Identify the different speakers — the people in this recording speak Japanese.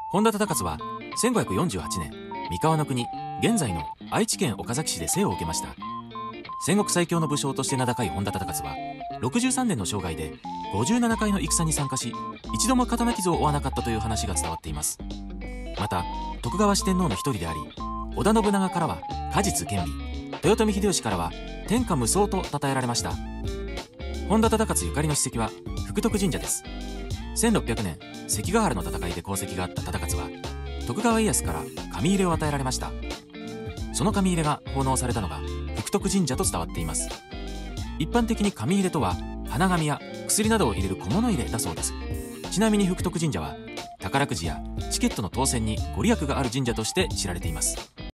Speaker 1: 本田忠勝は1548年三河の国、現在の愛知県岡崎市で生を受けました。戦国最強の武将として名高い本田忠勝は63年の生涯で57回の戦に参加し、一度も刀傷を負わなかったという話が伝わっています。また徳川四天王の一人であり、織田信長からは果実兼備、豊臣秀吉からは天下無双と称えられました。本田忠勝ゆかりの史跡は福徳神社です。1600年関ヶ原の戦いで功績があった忠勝は徳川家康から紙入れを与えられました。その紙入れが奉納されたのが福徳神社と伝わっています。一般的に紙入れとは花紙や薬などを入れる小物入れだそうです。ちなみに福徳神社は宝くじやチケットの当選にご利益がある神社として知られています。